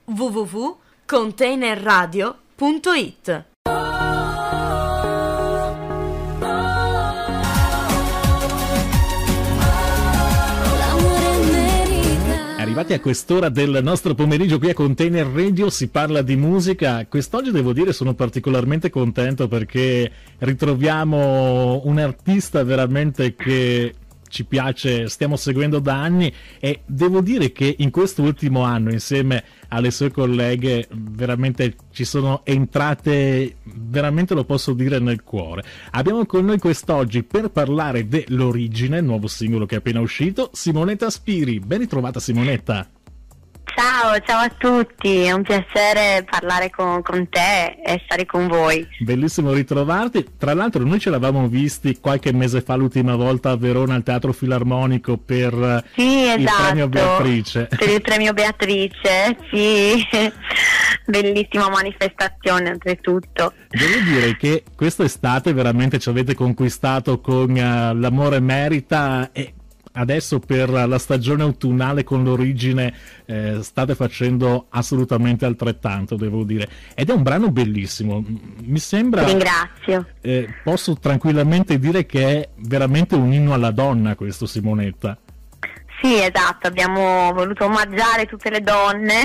www.containerradio.it. Arrivati a quest'ora del nostro pomeriggio qui a Container Radio si parla di musica. Quest'oggi devo dire sono particolarmente contento perché ritroviamo un artista veramente che ci piace, stiamo seguendo da anni, e devo dire che in quest'ultimo anno insieme alle sue colleghe veramente ci sono entrate, veramente lo posso dire, nel cuore. Abbiamo con noi quest'oggi per parlare dell'Origine, il nuovo singolo che è appena uscito, Simonetta Spiri. Ben ritrovata Simonetta. Ciao a tutti, è un piacere parlare con te e stare con voi. Bellissimo ritrovarti. Tra l'altro noi ce l'avamo visti qualche mese fa l'ultima volta a Verona al Teatro Filarmonico per il premio Beatrice. Per il premio Beatrice, sì, bellissima manifestazione oltretutto. Devo dire che quest'estate veramente ci avete conquistato con L'amore merita, e adesso per la stagione autunnale con l'Origine state facendo assolutamente altrettanto, devo dire, ed è un brano bellissimo, mi sembra. Ti ringrazio. Posso tranquillamente dire che è veramente un inno alla donna questo, Simonetta. Sì, esatto, abbiamo voluto omaggiare tutte le donne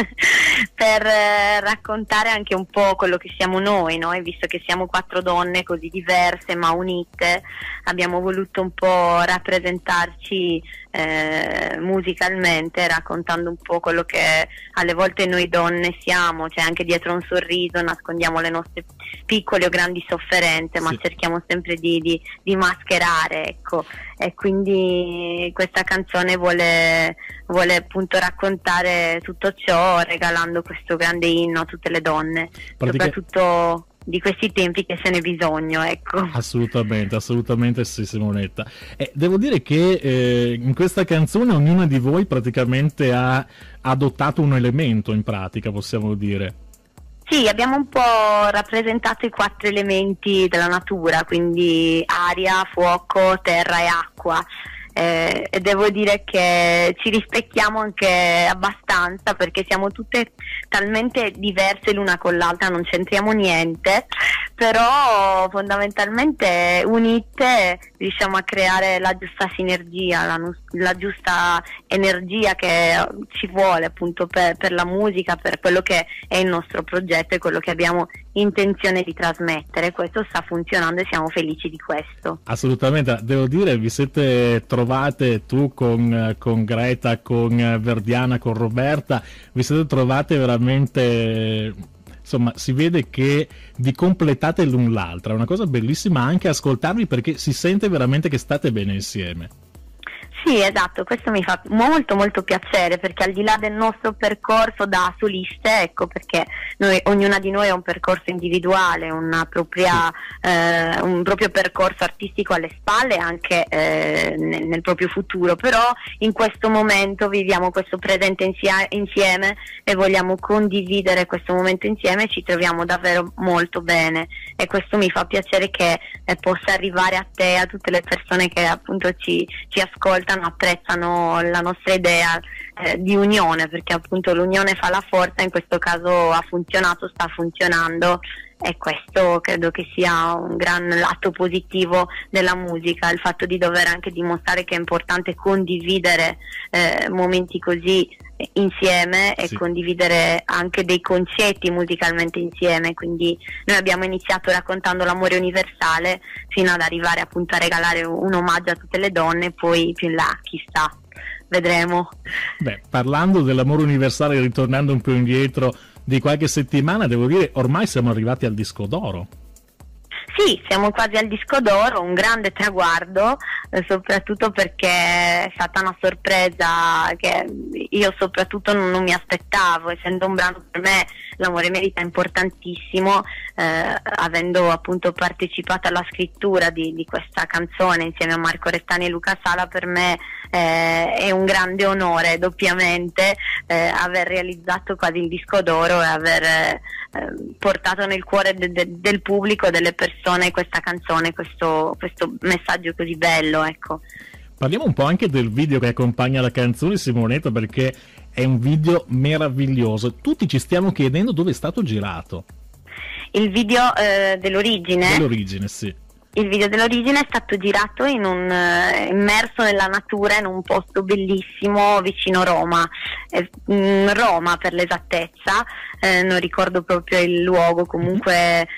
per raccontare anche un po' quello che siamo noi, visto che siamo 4 donne così diverse ma unite, abbiamo voluto un po' rappresentarci musicalmente, raccontando un po' quello che alle volte noi donne siamo, cioè anche dietro un sorriso nascondiamo le nostre piccole o grandi sofferenze, ma cerchiamo sempre di mascherare, ecco. E quindi questa canzone vuole appunto raccontare tutto ciò, regalando questo grande inno a tutte le donne, soprattutto di questi tempi che se n'è bisogno, ecco. Assolutamente sì, Simonetta. Devo dire che in questa canzone ognuna di voi praticamente ha adottato un elemento, in pratica, possiamo dire. Sì, abbiamo un po' rappresentato i 4 elementi della natura, quindi aria, fuoco, terra e acqua. E devo dire che ci rispecchiamo anche abbastanza, perché siamo tutte talmente diverse l'una con l'altra, non c'entriamo niente, però fondamentalmente unite riusciamo a creare la giusta sinergia, la giusta energia che ci vuole appunto per la musica, per quello che è il nostro progetto e quello che abbiamo intenzione di trasmettere. Questo sta funzionando e siamo felici di questo. Assolutamente, devo dire, vi siete trovate, tu con Greta, con Verdiana, con Roberta, vi siete trovate veramente, insomma, si vede che vi completate l'un l'altra, è una cosa bellissima anche ascoltarvi, perché si sente veramente che state bene insieme. Sì, esatto, questo mi fa molto molto piacere, perché al di là del nostro percorso da soliste, ecco, perché ognuna di noi ha un percorso individuale, un proprio percorso artistico alle spalle, anche nel proprio futuro, però in questo momento viviamo questo presente insieme e vogliamo condividere questo momento insieme, ci troviamo davvero molto bene, e questo mi fa piacere che possa arrivare a te, a tutte le persone che appunto ci ascoltano, apprezzano la nostra idea di unione, perché appunto l'unione fa la forza, in questo caso ha funzionato, sta funzionando, e questo credo che sia un gran lato positivo della musica, il fatto di dover anche dimostrare che è importante condividere momenti così insieme e condividere anche dei concetti musicalmente insieme. Quindi noi abbiamo iniziato raccontando l'amore universale fino ad arrivare appunto a regalare un omaggio a tutte le donne, poi più in là chissà, vedremo. Beh, parlando dell'amore universale, ritornando un po' indietro di qualche settimana, devo dire ormai siamo arrivati al disco d'oro. Sì, siamo quasi al disco d'oro, un grande traguardo, soprattutto perché è stata una sorpresa che io soprattutto non mi aspettavo, essendo un brano per me L'amore merita importantissimo, avendo appunto partecipato alla scrittura di questa canzone insieme a Marco Restani e Luca Sala, per me è un grande onore doppiamente aver realizzato quasi il disco d'oro e aver portato nel cuore del pubblico, delle persone, questa canzone, questo messaggio così bello, ecco. Parliamo un po' anche del video che accompagna la canzone, Simonetta, perché è un video meraviglioso. Tutti ci stiamo chiedendo dove è stato girato. Il video dell'origine? Dell'origine, sì. Il video dell'origine è stato girato immerso nella natura, in un posto bellissimo vicino Roma, Roma per l'esattezza, non ricordo proprio il luogo, comunque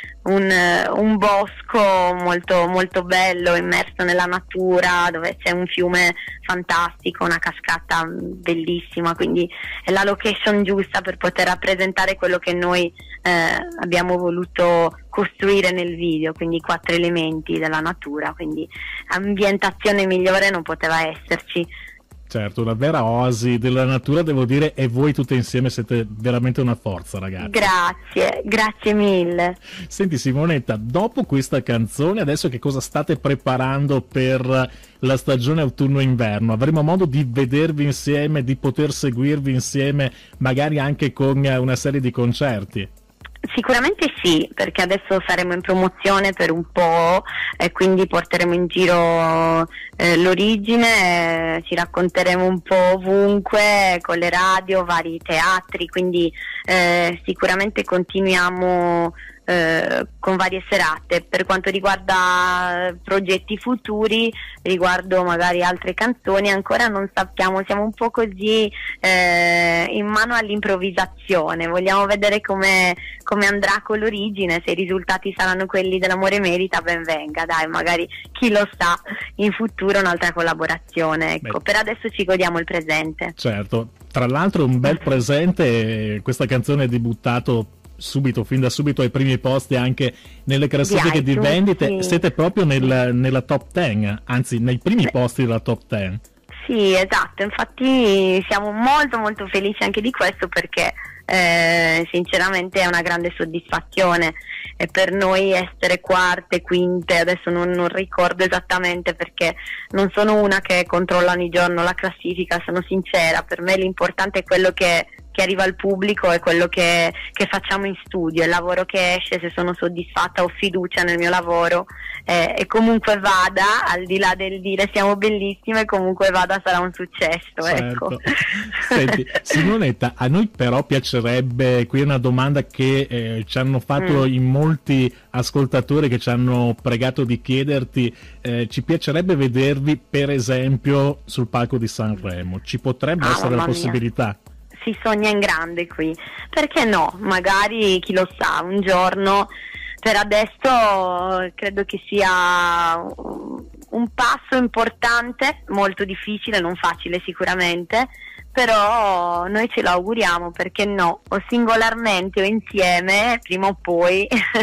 un bosco molto, molto bello, immerso nella natura, dove c'è un fiume fantastico, una cascata bellissima, quindi è la location giusta per poter rappresentare quello che noi abbiamo voluto costruire nel video, quindi i 4 elementi della natura, quindi ambientazione migliore non poteva esserci. Certo, una vera oasi della natura, devo dire, e voi tutte insieme siete veramente una forza, ragazzi. Grazie mille. Senti Simonetta, dopo questa canzone, adesso che cosa state preparando per la stagione autunno-inverno? Avremo modo di vedervi insieme, di poter seguirvi insieme, magari anche con una serie di concerti? Sicuramente sì, perché adesso saremo in promozione per un po' e quindi porteremo in giro l'origine, ci racconteremo un po' ovunque con le radio, vari teatri, quindi sicuramente continuiamo con varie serate. Per quanto riguarda progetti futuri, riguardo magari altre canzoni, ancora non sappiamo, siamo un po' così in mano all'improvvisazione, vogliamo vedere come andrà con l'origine, se i risultati saranno quelli dell'Amore Merita, ben venga, dai, magari chi lo sa, in futuro un'altra collaborazione, ecco. Beh, per adesso ci godiamo il presente. Certo, tra l'altro un bel presente, questa canzone è debuttato subito, fin da subito ai primi posti anche nelle classifiche di vendite, sì. Siete proprio nella top 10, anzi nei primi posti della top 10. Sì, esatto, infatti siamo molto molto felici anche di questo, perché sinceramente è una grande soddisfazione, e per noi essere quarte, quinte, adesso non ricordo esattamente perché non sono una che controlla ogni giorno la classifica, sono sincera, per me l'importante è quello che arriva al pubblico, è quello che facciamo in studio, il lavoro che esce, se sono soddisfatta, ho fiducia nel mio lavoro, e comunque vada, al di là del dire siamo bellissime, comunque vada sarà un successo, certo. Ecco. Senti, Simonetta, a noi però piacerebbe, qui è una domanda che ci hanno fatto in molti ascoltatori che ci hanno pregato di chiederti, ci piacerebbe vedervi per esempio sul palco di Sanremo, ci potrebbe essere la possibilità? Si sogna in grande qui, perché no? Magari, chi lo sa, un giorno. Per adesso credo che sia un passo importante, molto difficile, non facile sicuramente, però noi ce lo auguriamo, perché no? O singolarmente o insieme, prima o poi,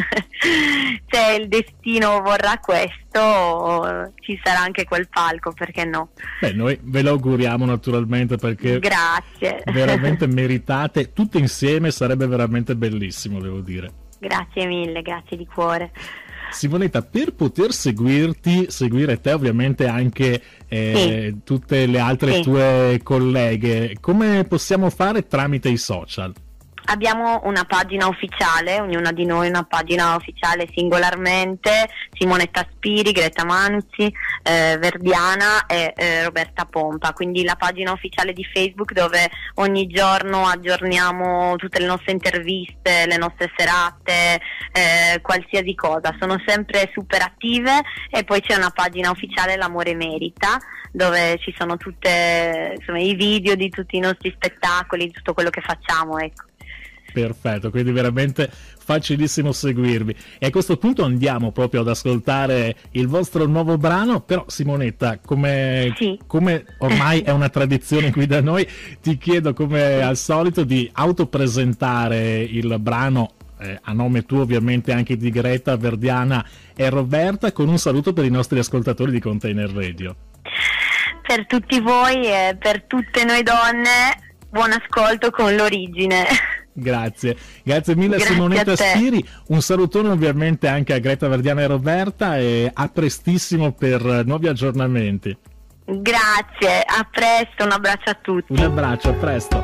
se il destino vorrà questo, ci sarà anche quel palco, perché no? Beh, noi ve lo auguriamo naturalmente, perché grazie. Veramente meritate, tutte insieme sarebbe veramente bellissimo, devo dire. Grazie mille, grazie di cuore. Simonetta, per poter seguire te ovviamente anche sì. Tutte le altre sì. tue colleghe, come possiamo fare tramite i social? Abbiamo una pagina ufficiale, ognuna di noi una pagina ufficiale singolarmente, Simonetta Spiri, Greta Manuzzi, Verdiana e Roberta Pompa, quindi la pagina ufficiale di Facebook, dove ogni giorno aggiorniamo tutte le nostre interviste, le nostre serate, qualsiasi cosa, sono sempre super attive. E poi c'è una pagina ufficiale, L'Amore Merita, dove ci sono tutte, insomma, i video di tutti i nostri spettacoli, di tutto quello che facciamo, ecco. Perfetto, quindi veramente facilissimo seguirvi. E a questo punto andiamo proprio ad ascoltare il vostro nuovo brano. Però Simonetta, come ormai è una tradizione qui da noi, ti chiedo come al solito di autopresentare il brano a nome tuo, ovviamente anche di Greta, Verdiana e Roberta, con un saluto per i nostri ascoltatori di Container Radio. Per tutti voi e per tutte noi donne, buon ascolto con l'origine. Grazie mille. Grazie Simonetta Spiri, un salutone ovviamente anche a Greta, Verdiana e Roberta, e a prestissimo per nuovi aggiornamenti. Grazie, a presto, un abbraccio a tutti. Un abbraccio, a presto.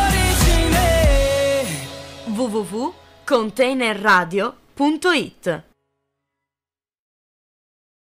www.containerradio.it